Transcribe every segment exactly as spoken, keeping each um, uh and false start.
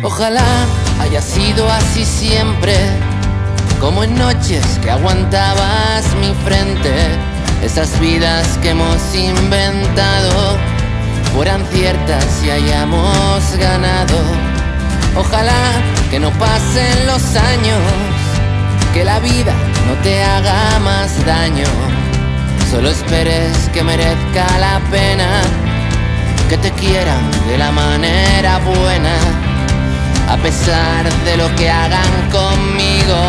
Ojalá haya sido así siempre, como en noches que aguantabas mi frente. Esas vidas que hemos inventado fueran ciertas y hayamos ganado. Ojalá que no pasen los años, que la vida no te haga más daño. Solo esperes que merezca la pena, que te quieran de la manera buena, a pesar de lo que hagan conmigo.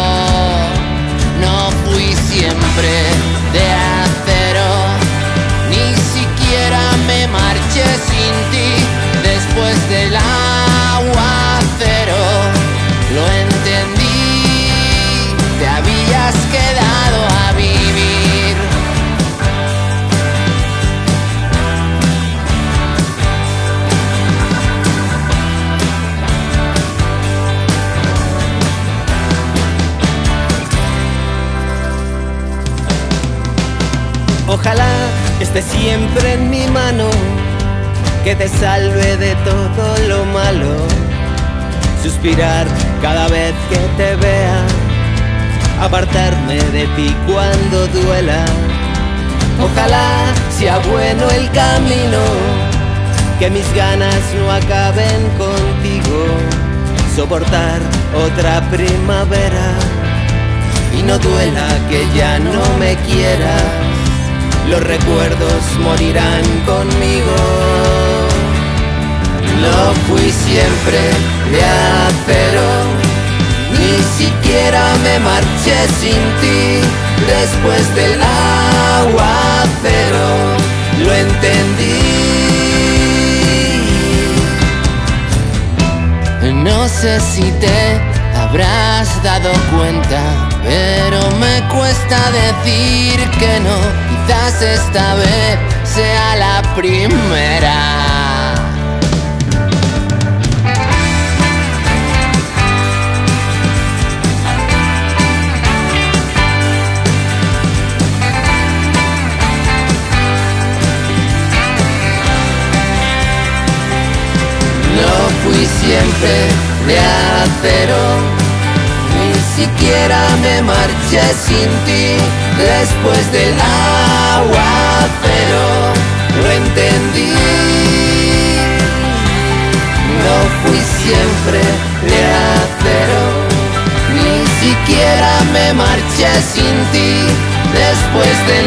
No fui siempre de acero, ni siquiera me marché sin ti. Después del aguacero lo entendí, te habías quedado a vivir. Ojalá esté siempre en mi mano, que te salve de todo lo malo. Suspirar cada vez que te vea, apartarme de ti cuando duela. Ojalá sea bueno el camino, que mis ganas no acaben contigo. Soportar otra primavera y no duela que ya no me quieras. Los recuerdos morirán conmigo. No fui siempre de acero, ni siquiera me marché sin ti. Después del aguacero lo entendí. No sé si te habrás dado cuenta, pero me cuesta decir que no. Quizás esta vez sea la primera. No fui siempre de acero, ni siquiera me marché sin ti. Después del aguacero lo entendí. No fui siempre de acero, ni siquiera me marché sin ti. Después del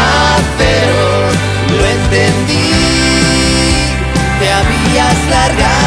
aguacero lo entendí, te habías largado.